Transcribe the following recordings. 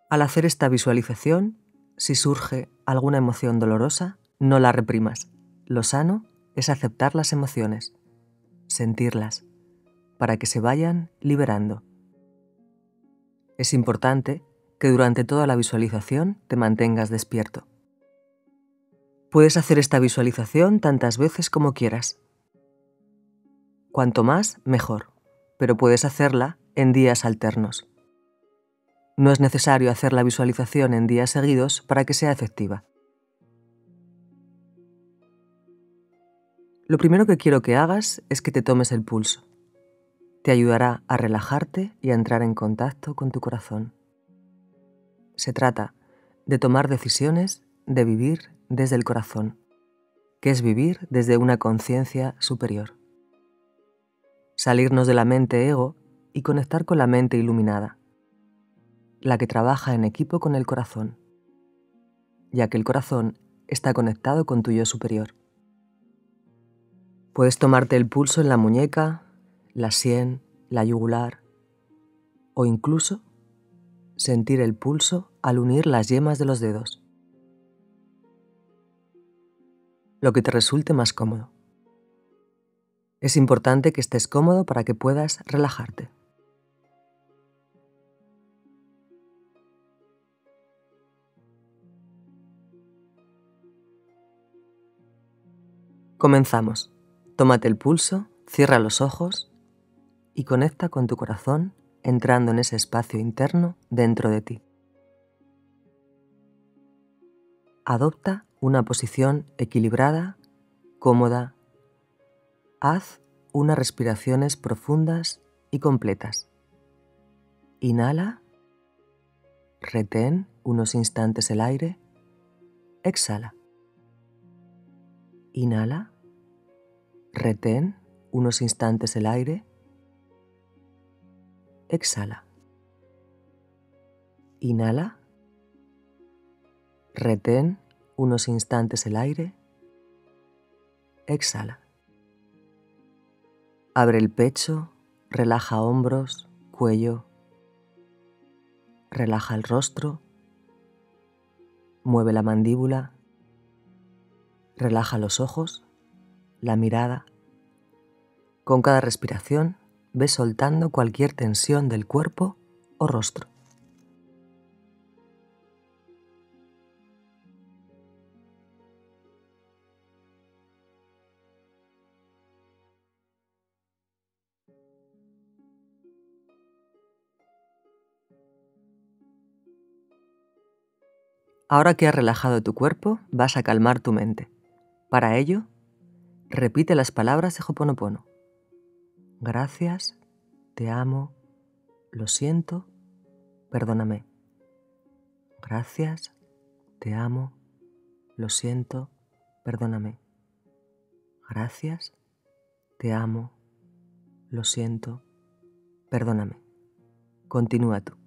Al hacer esta visualización, si surge alguna emoción dolorosa, no la reprimas. Lo sano es aceptar las emociones, sentirlas, para que se vayan liberando. Es importante que durante toda la visualización te mantengas despierto. Puedes hacer esta visualización tantas veces como quieras. Cuanto más, mejor, pero puedes hacerla en días alternos. No es necesario hacer la visualización en días seguidos para que sea efectiva. Lo primero que quiero que hagas es que te tomes el pulso. Te ayudará a relajarte y a entrar en contacto con tu corazón. Se trata de tomar decisiones, de vivir desde el corazón, que es vivir desde una conciencia superior. Salirnos de la mente ego y conectar con la mente iluminada, la que trabaja en equipo con el corazón, ya que el corazón está conectado con tu yo superior. Puedes tomarte el pulso en la muñeca, la sien, la yugular, o incluso sentir el pulso al unir las yemas de los dedos. Lo que te resulte más cómodo. Es importante que estés cómodo para que puedas relajarte. Comenzamos. Tómate el pulso, cierra los ojos y conecta con tu corazón entrando en ese espacio interno dentro de ti. Adopta una posición equilibrada, cómoda. Haz unas respiraciones profundas y completas. Inhala, retén unos instantes el aire, exhala. Inhala, retén unos instantes el aire, exhala. Inhala, retén unos instantes el aire, exhala. Abre el pecho, relaja hombros, cuello, relaja el rostro, mueve la mandíbula, relaja los ojos, la mirada. Con cada respiración, ve soltando cualquier tensión del cuerpo o rostro. Ahora que has relajado tu cuerpo, vas a calmar tu mente. Para ello, repite las palabras de Ho'oponopono. Gracias, te amo, lo siento, perdóname. Gracias, te amo, lo siento, perdóname. Gracias, te amo, lo siento, perdóname. Continúa tú.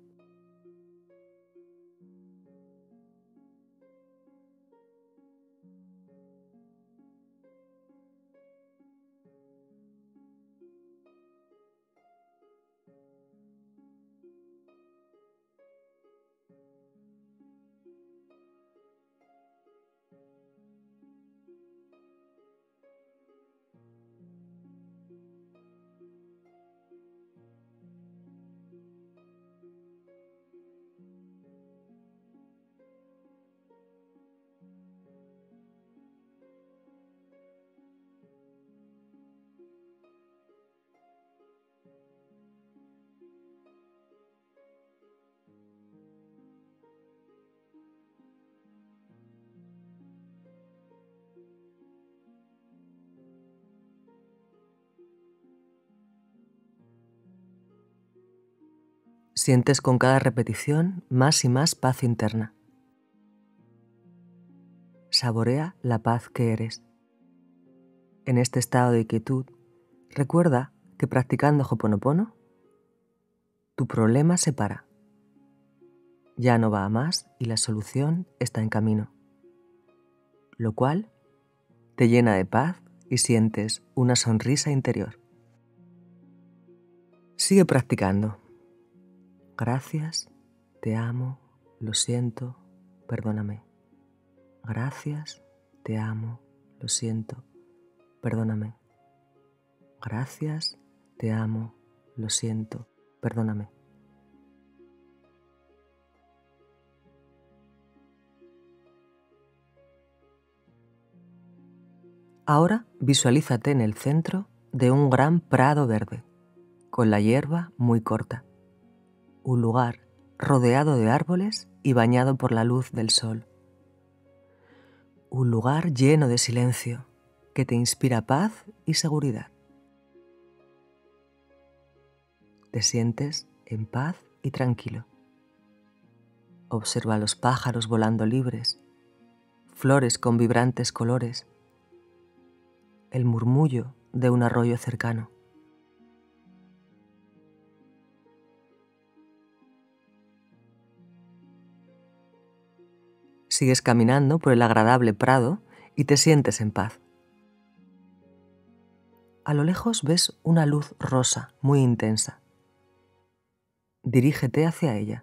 Sientes con cada repetición más y más paz interna. Saborea la paz que eres. En este estado de quietud, recuerda que practicando Ho'oponopono, tu problema se para. Ya no va a más y la solución está en camino, lo cual te llena de paz y sientes una sonrisa interior. Sigue practicando. Gracias, te amo, lo siento, perdóname. Gracias, te amo, lo siento, perdóname. Gracias, te amo, lo siento, perdóname. Ahora visualízate en el centro de un gran prado verde, con la hierba muy corta. Un lugar rodeado de árboles y bañado por la luz del sol. Un lugar lleno de silencio que te inspira paz y seguridad. Te sientes en paz y tranquilo. Observa los pájaros volando libres, flores con vibrantes colores, el murmullo de un arroyo cercano. Sigues caminando por el agradable prado y te sientes en paz. A lo lejos ves una luz rosa muy intensa. Dirígete hacia ella.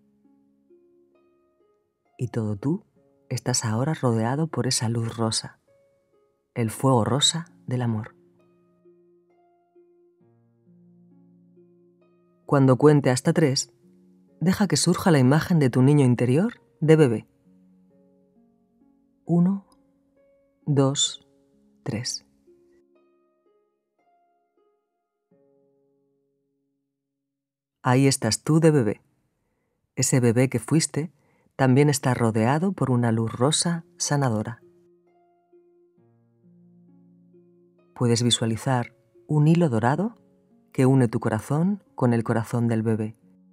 Y todo tú estás ahora rodeado por esa luz rosa, el fuego rosa del amor. Cuando cuente hasta 3, deja que surja la imagen de tu niño interior de bebé. 1, 2, 3. Ahí estás tú de bebé. Ese bebé que fuiste también está rodeado por una luz rosa sanadora. Puedes visualizar un hilo dorado que une tu corazón con el corazón del bebé,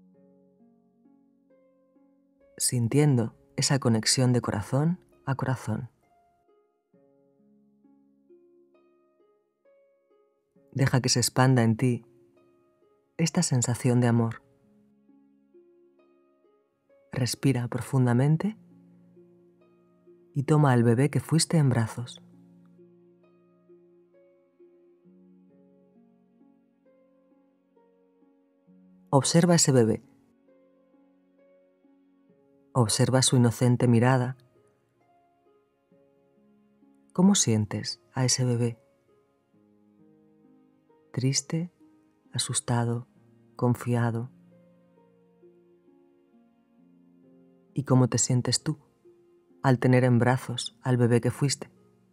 sintiendo esa conexión de corazón a corazón. Deja que se expanda en ti esta sensación de amor. Respira profundamente y toma al bebé que fuiste en brazos. Observa ese bebé. Observa su inocente mirada. ¿Cómo sientes a ese bebé? Triste, asustado, confiado. ¿Y cómo te sientes tú al tener en brazos al bebé que fuiste?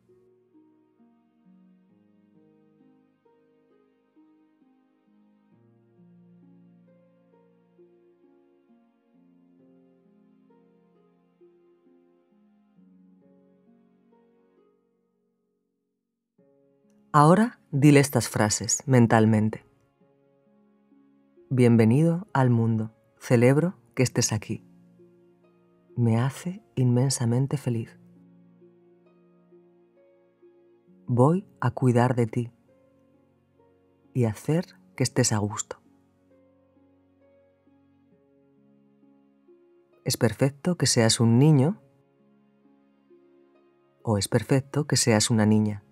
Ahora dile estas frases mentalmente. Bienvenido al mundo. Celebro que estés aquí. Me hace inmensamente feliz. Voy a cuidar de ti y hacer que estés a gusto. Es perfecto que seas un niño o es perfecto que seas una niña.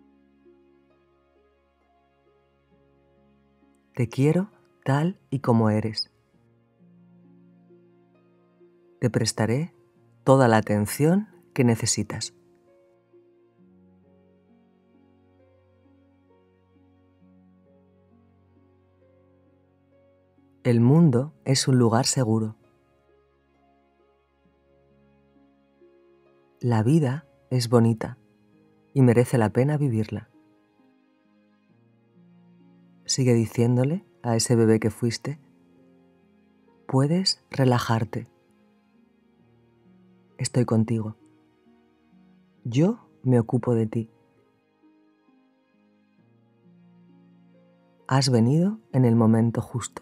Te quiero tal y como eres. Te prestaré toda la atención que necesitas. El mundo es un lugar seguro. La vida es bonita y merece la pena vivirla. Sigue diciéndole a ese bebé que fuiste, puedes relajarte. Estoy contigo. Yo me ocupo de ti. Has venido en el momento justo.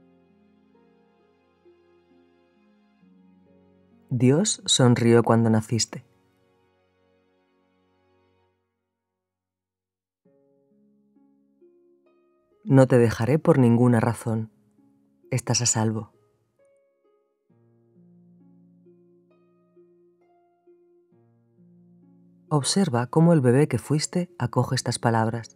Dios sonrió cuando naciste. No te dejaré por ninguna razón. Estás a salvo. Observa cómo el bebé que fuiste acoge estas palabras.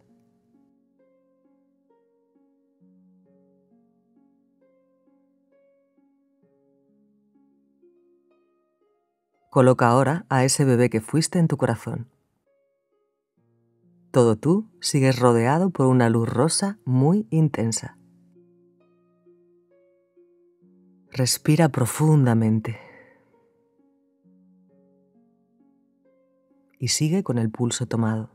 Coloca ahora a ese bebé que fuiste en tu corazón. Todo tú sigues rodeado por una luz rosa muy intensa. Respira profundamente y sigue con el pulso tomado.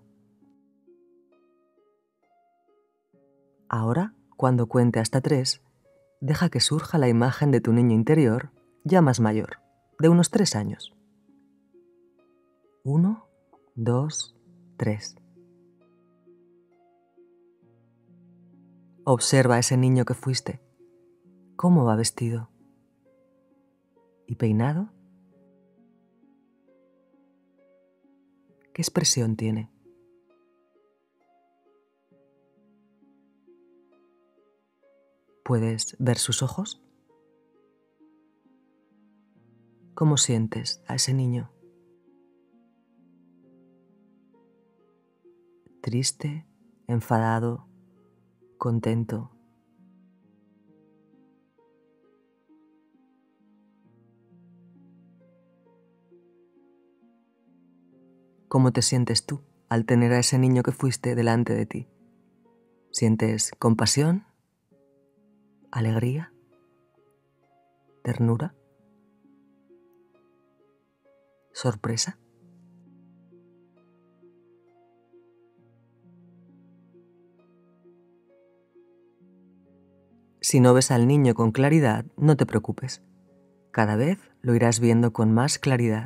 Ahora, cuando cuente hasta 3, deja que surja la imagen de tu niño interior, ya más mayor, de unos 3 años. 1, 2, 3. Observa a ese niño que fuiste. ¿Cómo va vestido? ¿Y peinado? ¿Qué expresión tiene? ¿Puedes ver sus ojos? ¿Cómo sientes a ese niño? ¿Triste, enfadado, contento? ¿Cómo te sientes tú al tener a ese niño que fuiste delante de ti? ¿Sientes compasión, alegría, ternura, sorpresa? Si no ves al niño con claridad, no te preocupes. Cada vez lo irás viendo con más claridad.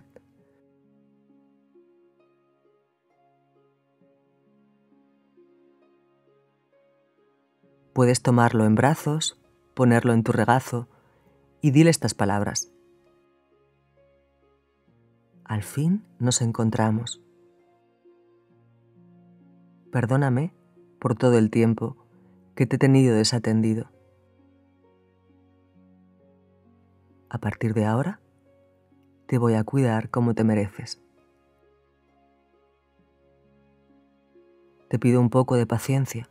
Puedes tomarlo en brazos, ponerlo en tu regazo y dile estas palabras. Al fin nos encontramos. Perdóname por todo el tiempo que te he tenido desatendido. A partir de ahora, te voy a cuidar como te mereces. Te pido un poco de paciencia.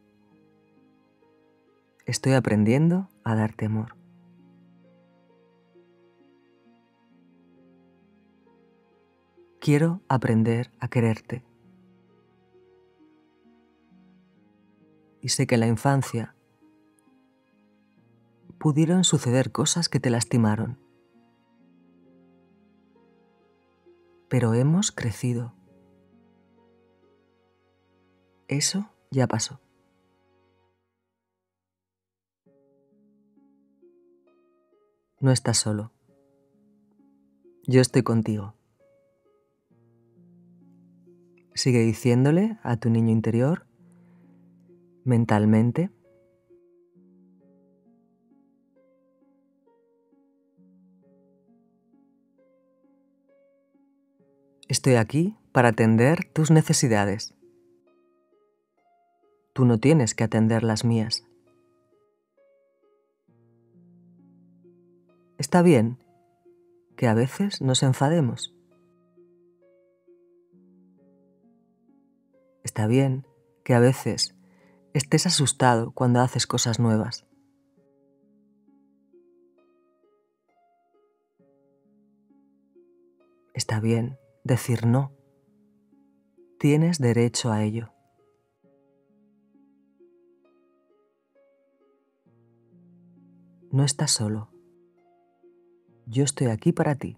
Estoy aprendiendo a darte amor. Quiero aprender a quererte. Y sé que en la infancia pudieron suceder cosas que te lastimaron. Pero hemos crecido. Eso ya pasó. No estás solo. Yo estoy contigo. Sigue diciéndole a tu niño interior, mentalmente, estoy aquí para atender tus necesidades. Tú no tienes que atender las mías. Está bien que a veces nos enfademos. Está bien que a veces estés asustado cuando haces cosas nuevas. Está bien decir no. Tienes derecho a ello. No estás solo. Yo estoy aquí para ti.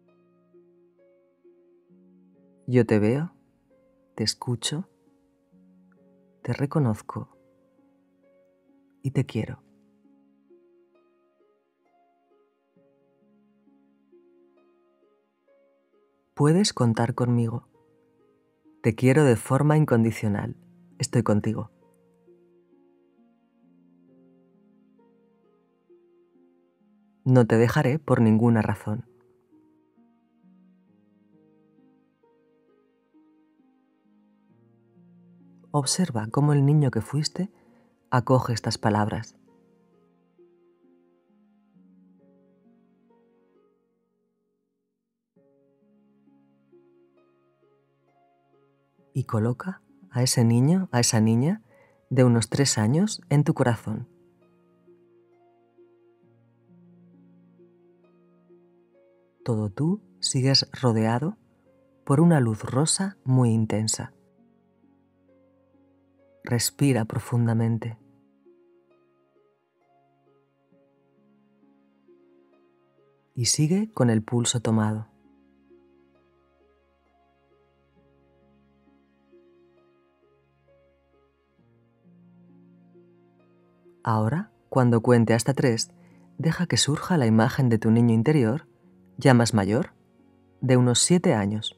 Yo te veo, te escucho, te reconozco y te quiero. Puedes contar conmigo. Te quiero de forma incondicional. Estoy contigo. No te dejaré por ninguna razón. Observa cómo el niño que fuiste acoge estas palabras. Y coloca a ese niño, a esa niña de unos 3 años en tu corazón. Todo tú sigues rodeado por una luz rosa muy intensa. Respira profundamente. Y sigue con el pulso tomado. Ahora, cuando cuente hasta 3, deja que surja la imagen de tu niño interior, ya más mayor, de unos 7 años.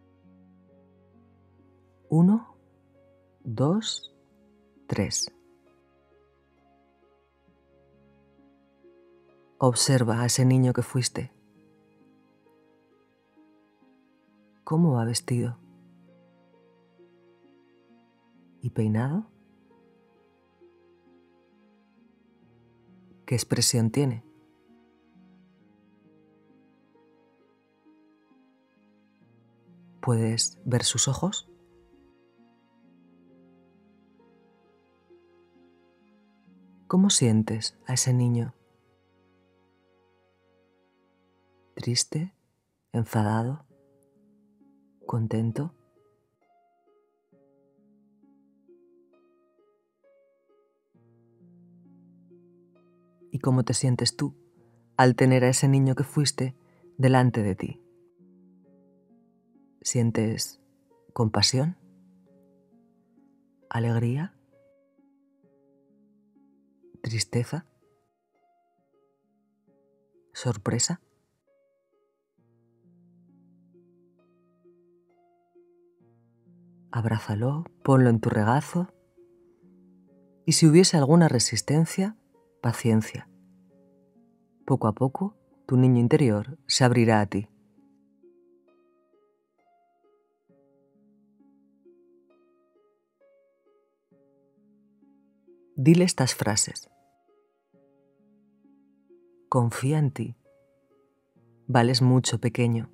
1, 2, 3. Observa a ese niño que fuiste. ¿Cómo va vestido? ¿Y peinado? ¿Qué expresión tiene? ¿Puedes ver sus ojos? ¿Cómo sientes a ese niño? ¿Triste? ¿Enfadado? ¿Contento? ¿Y cómo te sientes tú al tener a ese niño que fuiste delante de ti? ¿Sientes compasión? ¿Alegría? ¿Tristeza? ¿Sorpresa? Abrázalo, ponlo en tu regazo y si hubiese alguna resistencia, paciencia. Poco a poco, tu niño interior se abrirá a ti. Dile estas frases. Confía en ti. Vales mucho, pequeño.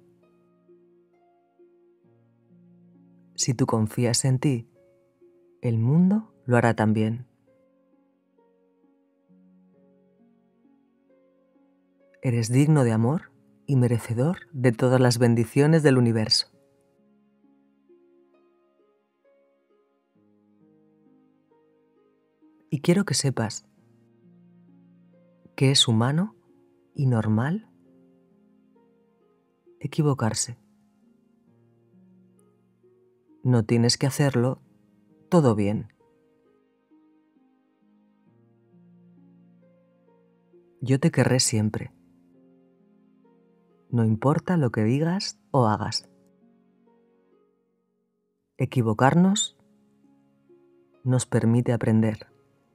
Si tú confías en ti, el mundo lo hará también. Eres digno de amor y merecedor de todas las bendiciones del universo. Y quiero que sepas que es humano y normal equivocarse. No tienes que hacerlo todo bien. Yo te querré siempre. No importa lo que digas o hagas. Equivocarnos nos permite aprender.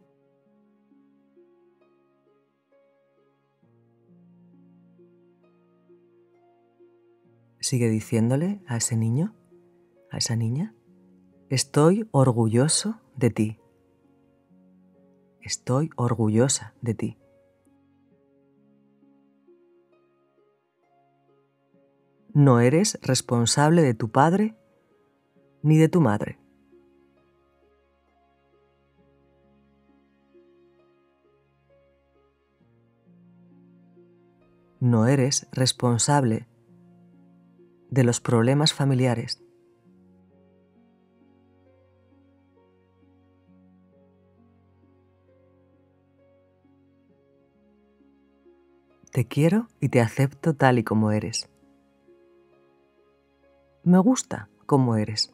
Sigue diciéndole a ese niño, a esa niña, estoy orgulloso de ti. Estoy orgullosa de ti. No eres responsable de tu padre ni de tu madre. No eres responsable de los problemas familiares. Te quiero y te acepto tal y como eres. Me gusta cómo eres.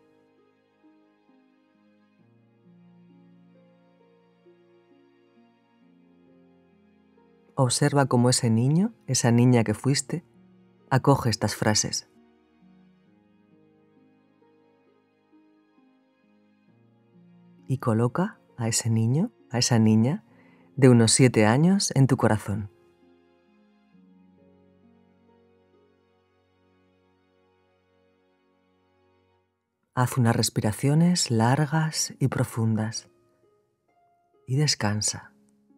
Observa cómo ese niño, esa niña que fuiste, acoge estas frases. Y coloca a ese niño, a esa niña, de unos 7 años en tu corazón. Haz unas respiraciones largas y profundas y descansa.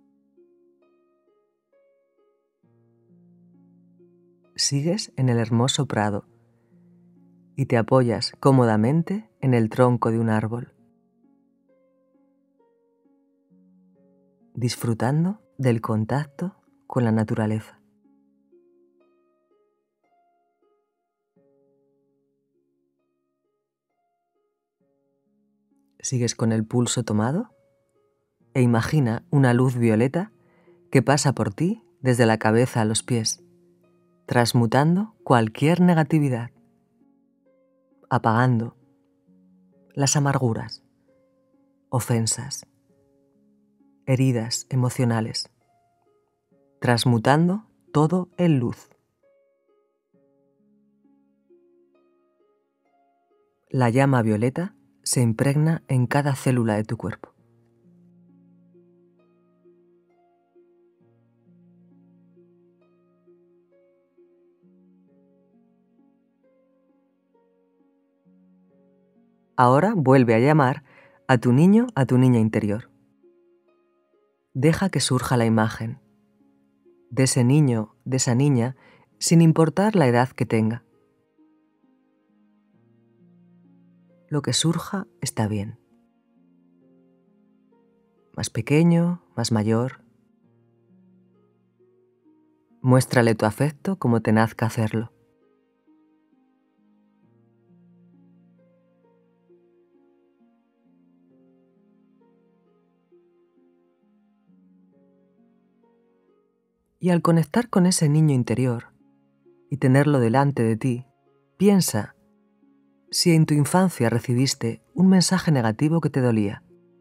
Sigues en el hermoso prado y te apoyas cómodamente en el tronco de un árbol, disfrutando del contacto con la naturaleza. Sigues con el pulso tomado e imagina una luz violeta que pasa por ti desde la cabeza a los pies, transmutando cualquier negatividad, apagando las amarguras, ofensas, heridas emocionales, transmutando todo en luz. La llama violeta se impregna en cada célula de tu cuerpo. Ahora vuelve a llamar a tu niño, a tu niña interior. Deja que surja la imagen de ese niño, de esa niña, sin importar la edad que tenga. Lo que surja está bien. Más pequeño, más mayor. Muéstrale tu afecto como te nazca hacerlo. Y al conectar con ese niño interior y tenerlo delante de ti, piensa si en tu infancia recibiste un mensaje negativo que te dolía.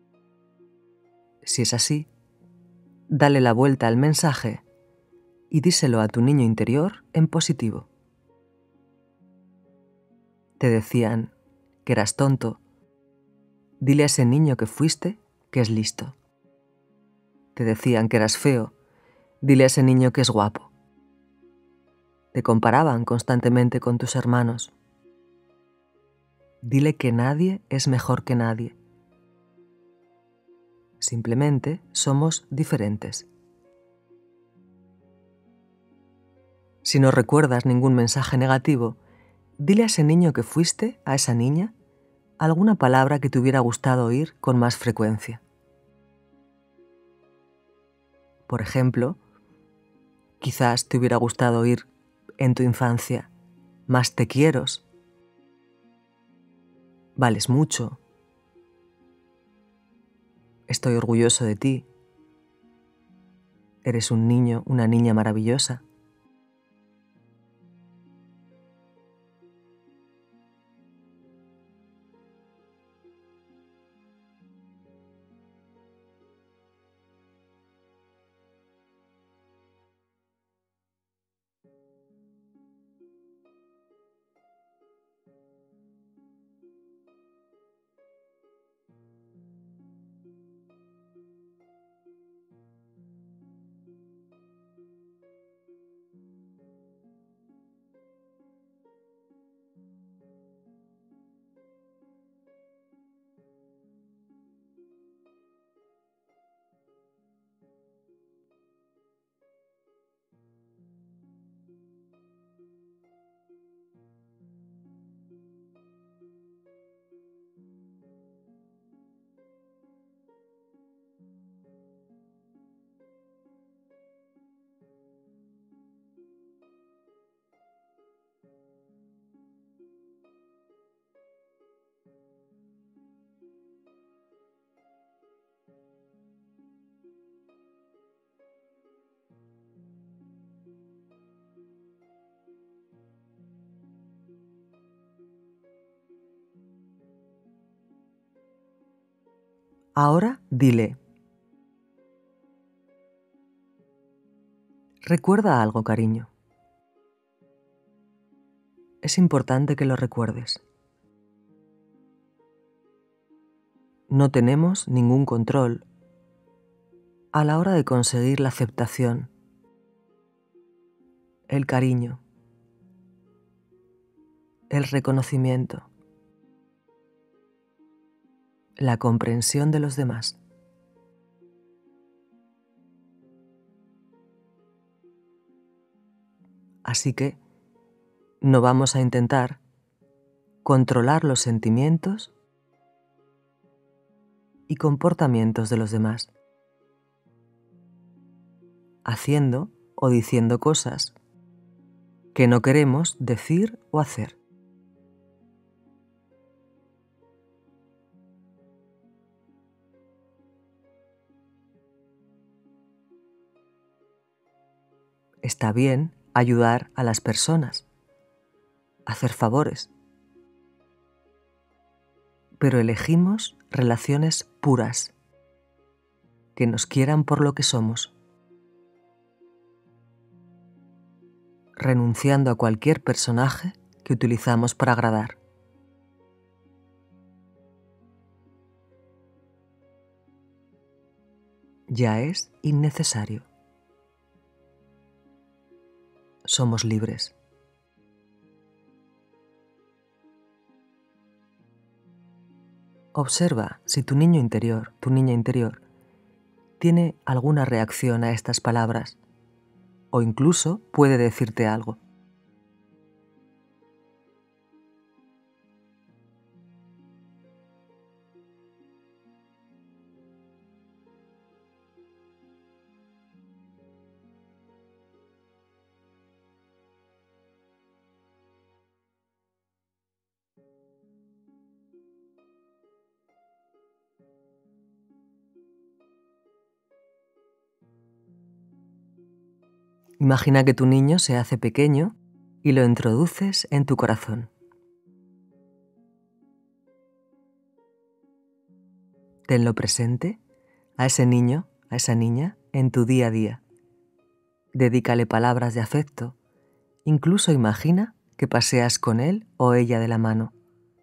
Si es así, dale la vuelta al mensaje y díselo a tu niño interior en positivo. Te decían que eras tonto. Dile a ese niño que fuiste que es listo. Te decían que eras feo. Dile a ese niño que es guapo. Te comparaban constantemente con tus hermanos. Dile que nadie es mejor que nadie. Simplemente somos diferentes. Si no recuerdas ningún mensaje negativo, dile a ese niño que fuiste, a esa niña, alguna palabra que te hubiera gustado oír con más frecuencia. Por ejemplo, quizás te hubiera gustado oír en tu infancia más te quiero, vales mucho, estoy orgulloso de ti, eres un niño, una niña maravillosa. Ahora dile, recuerda algo, cariño. Es importante que lo recuerdes. No tenemos ningún control a la hora de conseguir la aceptación, el cariño, el reconocimiento, la comprensión de los demás. Así que no vamos a intentar controlar los sentimientos y comportamientos de los demás, haciendo o diciendo cosas que no queremos decir o hacer. Está bien ayudar a las personas, hacer favores, pero elegimos relaciones puras, que nos quieran por lo que somos, renunciando a cualquier personaje que utilizamos para agradar. Ya es innecesario. Somos libres. Observa si tu niño interior, tu niña interior, tiene alguna reacción a estas palabras o incluso puede decirte algo. Imagina que tu niño se hace pequeño y lo introduces en tu corazón. Tenlo presente a ese niño, a esa niña, en tu día a día. Dedícale palabras de afecto. Incluso imagina que paseas con él o ella de la mano.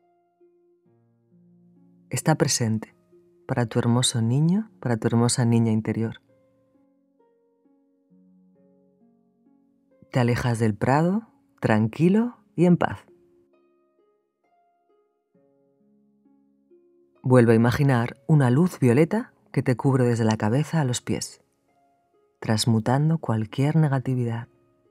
Está presente para tu hermoso niño, para tu hermosa niña interior. Te alejas del prado, tranquilo y en paz. Vuelve a imaginar una luz violeta que te cubre desde la cabeza a los pies, transmutando cualquier negatividad.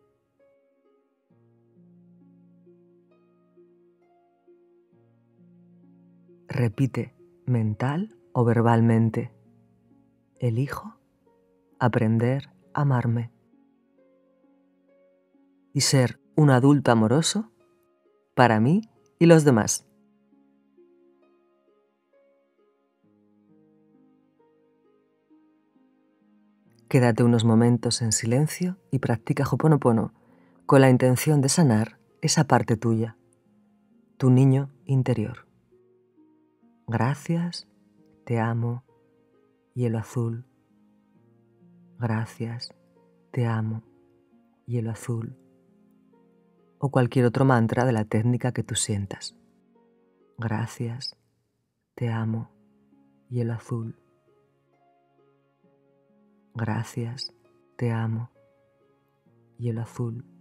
Repite mental o verbalmente: elijo aprender a amarme y ser un adulto amoroso para mí y los demás. Quédate unos momentos en silencio y practica Ho'oponopono con la intención de sanar esa parte tuya, tu niño interior. Gracias, te amo, hielo azul. Gracias, te amo, hielo azul. O cualquier otro mantra de la técnica que tú sientas. Gracias, te amo, hielo azul. Gracias, te amo, hielo azul.